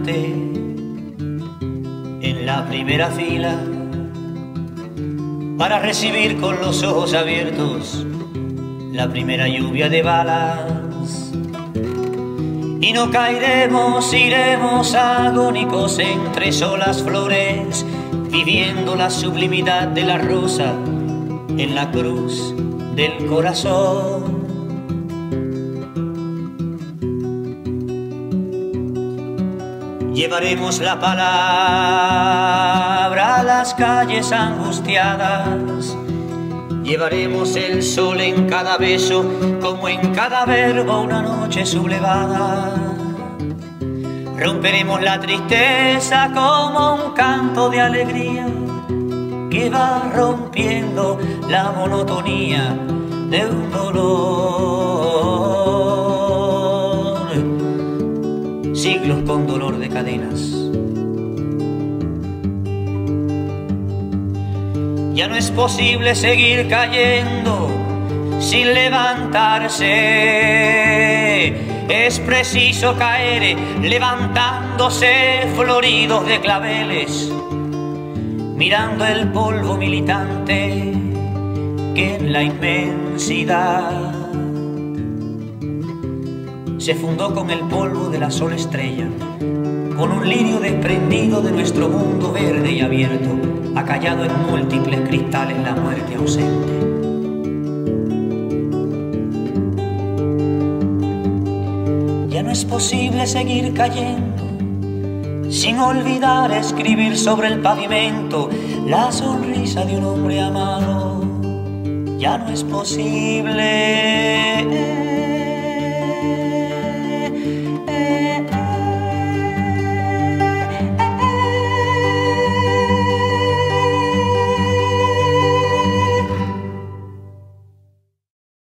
militante en la primera fila para recibir con los ojos abiertos la primera lluvia de balas. Y no caeremos, iremos agónicos entre solas flores, viviendo la sublimidad de la rosa en la cruz del corazón. Llevaremos la palabra a las calles angustiadas, llevaremos el sol en cada beso, como en cada verbo una noche sublevada. Romperemos la tristeza como un canto de alegría que va rompiendo la monotonía de un dolor. Siglos con dolor de cadenas. Ya no es posible seguir cayendo sin levantarse. Es preciso caer levantándose, floridos de claveles, mirando el polvo militante que en la inmensidad se fundó con el polvo de la sola estrella, con un lirio desprendido de nuestro mundo verde y abierto, acallado en múltiples cristales la muerte ausente. Ya no es posible seguir cayendo sin olvidar escribir sobre el pavimento la sonrisa de un hombre amado. Ya no es posible